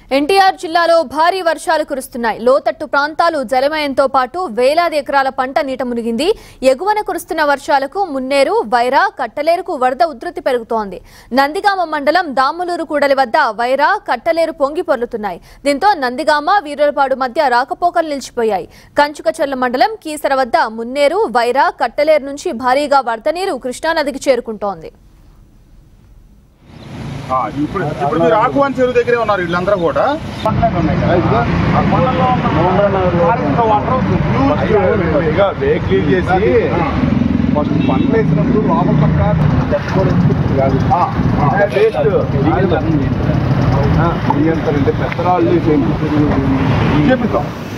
NTR జిల్లాలో భారీ వర్షాలు కురుస్తున్నాయి. లోతట్టు ప్రాంతాలు జలమయంతో పాటు వేలాది ఎకరాల పంట నీట మునిగింది. ఎగువన కురుస్తున్న వర్షాలకు మున్నేరు, వైరా, కట్టలేరుకు వరద ఉధృతి పెరుగుతోంది. నందిగామ మండలం దాములూరు కూడలి వద్ద వైరా, కట్టలేరు పొంగి పొర్లుతున్నాయి. దీంతో నందిగామ, వీరులపాడు మధ్య రాకపోకలు నిలిచిపోయాయి. కంచుకచర్ల మండలం కీసర వద్ద మున్నేరు, వైరా, కట్టలేరు నుంచి భారీగా వరద నీరు కృష్ణానదికి చేరుకుంటోంది. ఇప్పుడు మీరు ఆకువాన్ చెరువు దగ్గరే ఉన్నారు. వీళ్ళందరూ కూడా క్లీన్ చేసి ఫస్ట్ పంట వేసినప్పుడు లోపల పక్క పెద్దరాళ్ళు చేపిస్తాం.